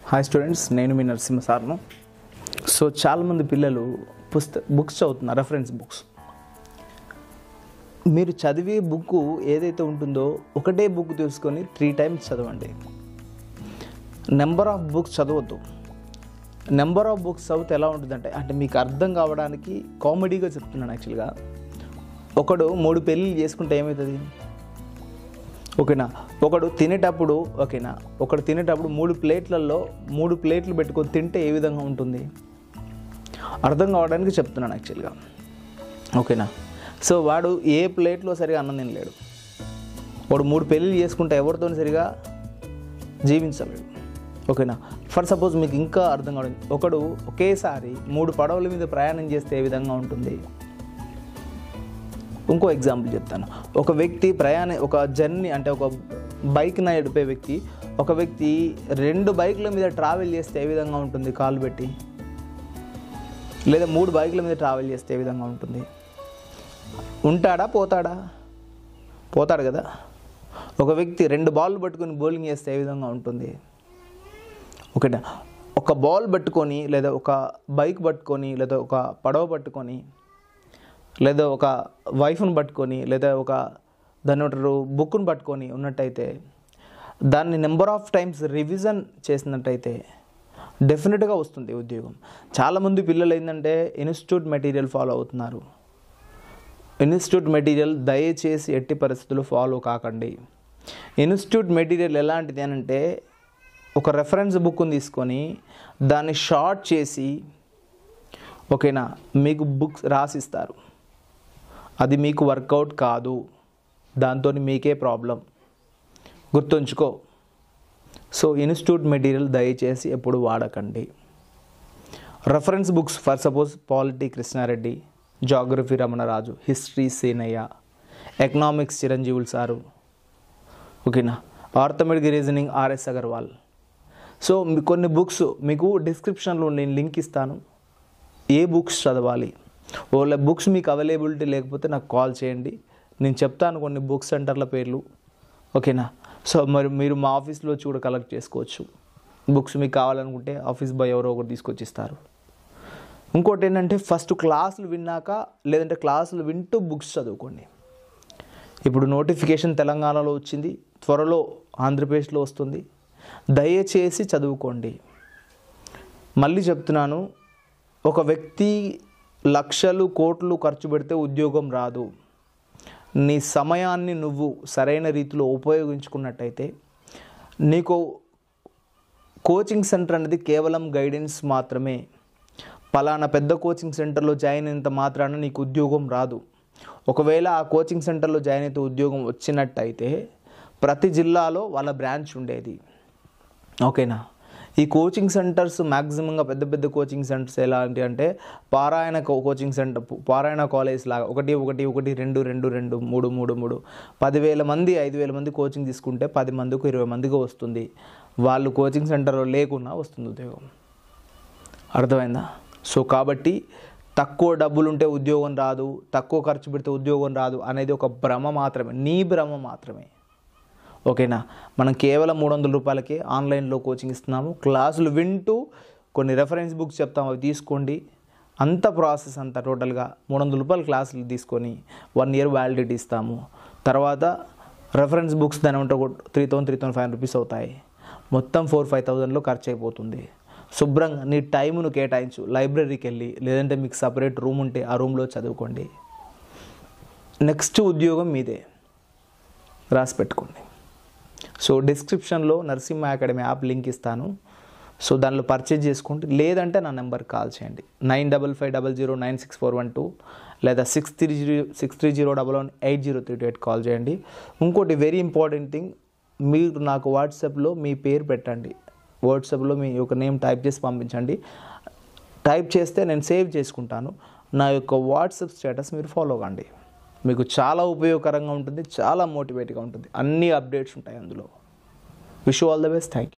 Hi students, నేను మీ Narasimha సార్ను. So చాలామంది పిల్లలు బుక్స్ చదువుతున్నారు, రెఫరెన్స్ బుక్స్. మీరు చదివే బుక్ ఏదైతే ఉంటుందో ఒకటే బుక్ తీసుకొని 3 times చదవండి. నెంబర్ ఆఫ్ బుక్స్ చదవద్దు. నెంబర్ ఆఫ్ బుక్స్ చదివితే ఎలా ఉంటుందంటే, అంటే మీకు అర్థం కావడానికి కామెడీగా చెప్తున్నాను. యాక్చువల్గా ఒకడు 3 పెళ్ళిళ్ళు చేసుకుంటే ఏమవుతుంది? ఓకేనా, ఒకడు తినేటప్పుడు 3 ప్లేట్లలో 3 ప్లేట్లు పెట్టుకొని తింటే ఏ విధంగా ఉంటుంది అర్థం కావడానికి చెప్తున్నాను యాక్చువల్గా. ఓకేనా, సో వాడు ఏ ప్లేట్లో సరిగా అన్నం తినలేడు. వాడు 3 పెళ్ళిళ్ళు చేసుకుంటే ఎవరితో సరిగా జీవించలేడు. ఓకేనా, ఫర్ సపోజ్ మీకు ఇంకా అర్థం కావడం, ఒకడు ఒకేసారి 3 పడవల మీద ప్రయాణం చేస్తే ఏ విధంగా ఉంటుంది? ఇంకో ఎగ్జాంపుల్ చెప్తాను. ఒక వ్యక్తి ఒక జర్నీ అంటే ఒక బైక్ నడిపే వ్యక్తి, ఒక వ్యక్తి 2 బైకుల మీద ట్రావెల్ చేస్తే ఏ విధంగా ఉంటుంది? కాలు పెట్టి, లేదా 3 బైకుల మీద ట్రావెల్ చేస్తే ఏ విధంగా ఉంటుంది? ఉంటాడా? పోతాడు కదా. ఒక వ్యక్తి 2 బాల్ పట్టుకొని బౌలింగ్ చేస్తే ఏ విధంగా ఉంటుంది? ఓకేనా, ఒక బాల్ పట్టుకొని, లేదా ఒక బైక్ పట్టుకొని, లేదా ఒక పడవ పట్టుకొని, లేదా ఒక వైఫ్ను పట్టుకొని, లేదా ఒక బుక్ను పట్టుకొని ఉన్నట్టయితే, దాన్ని నెంబర్ ఆఫ్ టైమ్స్ రివిజన్ చేసినట్టయితే డెఫినెట్గా వస్తుంది ఉద్యోగం. చాలామంది పిల్లలు ఏంటంటే ఇన్స్టిట్యూట్ మెటీరియల్ ఫాలో అవుతున్నారు. ఇన్స్టిట్యూట్ మెటీరియల్ దయచేసి ఎట్టి పరిస్థితులు ఫాలో కాకండి. ఇన్స్టిట్యూట్ మెటీరియల్ ఎలాంటిది అని అంటే, ఒక రెఫరెన్స్ బుక్ని తీసుకొని దాన్ని షార్ట్ చేసి, ఓకేనా, మీకు బుక్స్ రాసిస్తారు. అది మీకు వర్కౌట్ కాదు, దాంతో మీకే ప్రాబ్లం, గుర్తుంచుకో. సో ఇన్స్టిట్యూట్ మెటీరియల్ దయచేసి ఎప్పుడు వాడకండి. Reference books for suppose polity Krishna Reddy, geography Ramana Raju, history Seenaiah, economics Chiranjeevulu sir, ఓకేనా, arithmetic reasoning RS Agarwal. So కొన్ని బుక్స్ మీకు డిస్క్రిప్షన్లో నేను లింక్ ఇస్తాను. ఏ బుక్స్ చదవాలి, ఓలా బుక్స్ మీకు అవైలబిలిటీ లేకపోతే నాకు కాల్ చేయండి, నేను చెప్తాను కొన్ని బుక్ సెంటర్ల పేర్లు. ఓకేనా, సో మరి మీరు మా ఆఫీస్లో కూడా కలెక్ట్ చేసుకోవచ్చు. బుక్స్ మీకు కావాలనుకుంటే ఆఫీస్ బాయ్ ఎవరో ఒకటి తీసుకొచ్చి ఇస్తారు. ఇంకోటి ఏంటంటే, ఫస్ట్ క్లాసులు విన్నాక, లేదంటే క్లాసులు వింటూ బుక్స్ చదువుకోండి. ఇప్పుడు నోటిఫికేషన్ తెలంగాణలో వచ్చింది, త్వరలో ఆంధ్రప్రదేశ్లో వస్తుంది. దయచేసి చదువుకోండి. మళ్ళీ చెప్తున్నాను, ఒక వ్యక్తి లక్షలు కోట్లు ఖర్చు పెడితే ఉద్యోగం రాదు. నీ సమయాన్ని నువ్వు సరైన రీతిలో ఉపయోగించుకున్నట్టయితే, నీకు కోచింగ్ సెంటర్ అనేది కేవలం గైడెన్స్ మాత్రమే. పలానా పెద్ద కోచింగ్ సెంటర్లో జాయిన్ అయినంత మాత్రాన నీకు ఉద్యోగం రాదు. ఒకవేళ ఆ కోచింగ్ సెంటర్లో జాయిన్ అయితే ఉద్యోగం వచ్చినట్టయితే ప్రతి జిల్లాలో వాళ్ళ బ్రాంచ్ ఉండేది. ఓకేనా, ఈ కోచింగ్ సెంటర్స్ మ్యాక్సిమంగా పెద్ద కోచింగ్ సెంటర్స్ ఎలాంటి అంటే, పారాయణ కోచింగ్ సెంటర్, పారాయణ కాలేజ్ లాగా 1 1 1 2 2 2 3 3 3 10,000 మంది 5,000 మంది కోచింగ్ తీసుకుంటే 10 మందికి 20 మందికి వస్తుంది. వాళ్ళు కోచింగ్ సెంటర్లో లేకున్నా వస్తుంది ఉద్యోగం. అర్థమైందా? సో కాబట్టి తక్కువ డబ్బులు ఉంటే ఉద్యోగం రాదు, తక్కువ ఖర్చు పెడితే ఉద్యోగం రాదు అనేది ఒక భ్రమ మాత్రమే, నీ భ్రమ మాత్రమే. ఓకేనా, మనం కేవలం 300 రూపాయలకే ఆన్లైన్లో కోచింగ్ ఇస్తున్నాము. క్లాసులు వింటూ కొన్ని రెఫరెన్స్ బుక్స్ చెప్తాము, అవి తీసుకోండి. అంత ప్రాసెస్ అంతా టోటల్గా 300 రూపాయల క్లాసులు తీసుకొని 1 year వ్యాలిడిటీ ఇస్తాము. తర్వాత రెఫరెన్స్ బుక్స్ దాని ఉంటే 3,000-3,500 రూపీస్ అవుతాయి. మొత్తం 4,000-5,000లో ఖర్చు అయిపోతుంది. శుభ్రంగా నీ టైమును కేటాయించు. లైబ్రరీకి వెళ్ళి, లేదంటే మీకు సపరేట్ రూమ్ ఉంటే ఆ రూమ్లో చదువుకోండి. నెక్స్ట్ ఉద్యోగం మీదే, రాసి పెట్టుకోండి. సో డిస్క్రిప్షన్లో నరసింహ అకాడమీ యాప్ లింక్ ఇస్తాను. సో దానిలో పర్చేజ్ చేసుకోండి, లేదంటే నా నెంబర్కి కాల్ చేయండి. 9550096412 లేదా 6301180328 కాల్ చేయండి. ఇంకోటి వెరీ ఇంపార్టెంట్ థింగ్, మీరు నాకు వాట్సాప్లో మీ పేరు పెట్టండి. వాట్సాప్లో మీ యొక్క నేమ్ టైప్ చేసి పంపించండి. టైప్ చేస్తే నేను సేవ్ చేసుకుంటాను. నా యొక్క వాట్సాప్ స్టేటస్ మీరు ఫాలో కండి. మీకు చాలా ఉపయోగకరంగా ఉంటుంది, చాలా మోటివేట్గా ఉంటుంది. అన్ని అప్డేట్స్ ఉంటాయి అందులో. Wish you all the best. Thank you.